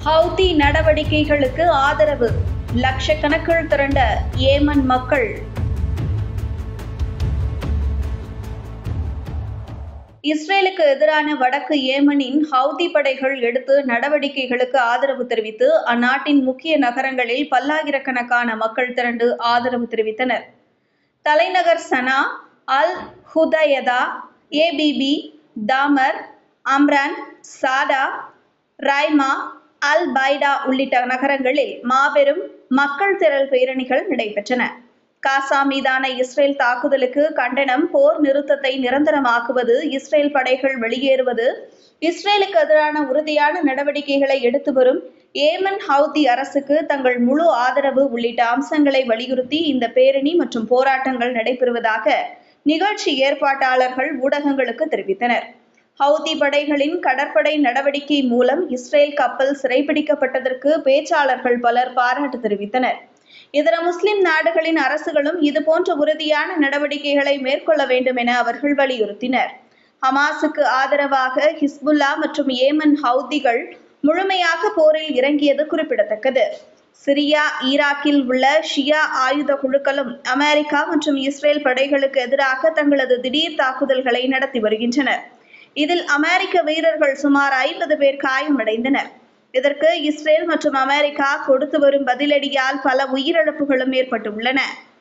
Houthi நடவடிக்கைகளுக்கு ஆதரவு. லட்சக்கணக்கில் திரண்ட ஏமன் மக்கள். இஸ்ரேலுக்கு எதிரான வடக்கு ஏமனின் ஹவுதி படைகள் எடுத்து நடவடிக்கைகளுக்கு ஆதரவு தெரிவித்து அந்நாட்டின் முக்கிய நகரங்களில் பல்லாயிரக்கணக்கான மக்கள் திரண்டு ஆதரவு தெரிவித்தனர். தலைநகர் சனா, அல் ஹுதையதா, ஏபிபி, தாமர், அம்ரான், சாடா, ரைமா, அல் பைடா உள்ளிட்ட நகரங்களில் மாபெரும் மக்கள் திரள் பேரணிகள் நடைபெற்றன. காசா மீதான இஸ்ரேல் தாக்குதலுக்கு கண்டனம், போர் நிறுத்தத்தை நிரந்தரமாக்குவது, இஸ்ரேல் படைகள் வெளியேறுவது, இஸ்ரேலுக்கு எதிரான உறுதியான நடவடிக்கைகளை எடுத்து வரும் ஏமன் ஹவுதி அரசுக்கு தங்கள் முழு ஆதரவு உள்ளிட்ட அம்சங்களை வலியுறுத்தி இந்த பேரணி மற்றும் போராட்டங்கள் நடைபெறுவதாக நிகழ்ச்சி ஏற்பாட்டாளர்கள் ஊடகங்களுக்கு தெரிவித்தனர். ஹவுதி படைகளின் கடற்படை நடவடிக்கை மூலம் இஸ்ரேல் கப்பல் சிறைபிடிக்கப்பட்டதற்கு பேச்சாளர்கள் பலர் பாராட்டு தெரிவித்தனர். இதர முஸ்லிம் நாடுகளின் அரசுகளும் இதுபோன்ற உறுதியான நடவடிக்கைகளை மேற்கொள்ள வேண்டும் என அவர்கள் வலியுறுத்தினர். ஹமாஸுக்கு ஆதரவாக ஹிஸ்புல்லா மற்றும் ஏமன் ஹவுதிகள் முழுமையாக போரில் இறங்கியது குறிப்பிடத்தக்கது. சிரியா, ஈராக்கில் உள்ள ஷியா ஆயுத குழுக்களும் அமெரிக்கா மற்றும் இஸ்ரேல் படைகளுக்கு எதிராக தங்களது திடீர் தாக்குதல்களை நடத்தி வருகின்றனர். இதில் அமெரிக்க வீரர்கள் சுமார் 50 பேர் காயமடைந்தனர். இதற்கு இஸ்ரேல் மற்றும் அமெரிக்கா கொடுத்து வரும் பதிலடியால் பல உயிரிழப்புகளும் ஏற்பட்டுள்ளன.